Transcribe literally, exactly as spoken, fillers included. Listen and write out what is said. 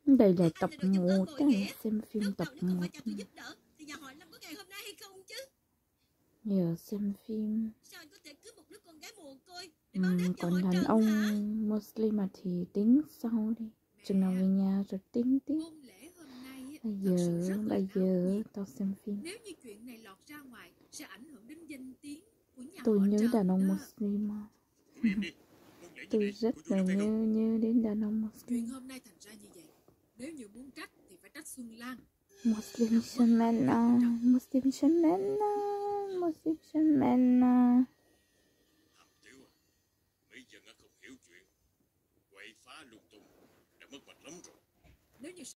Đây là tập một đấy, xem phim tập một. Giờ xem phim. Uhm, còn đàn ông Muslim mà thì tính sau đi. Chừng nào về nhà rồi tính tiếp. Bây giờ, bây giờ tao xem phim. Tôi nhớ đàn ông Muslim. Tôi rất là nhớ nhớ đến đàn ông Muslim. Nếu như muốn trách thì phải trách Xuân Lan. Muslim Shamana, Muslim Shamana, Muslim Shamana. Bây giờ nó không hiểu chuyện, quậy phá lung tung, đã mất mặt lắm rồi. Nếu như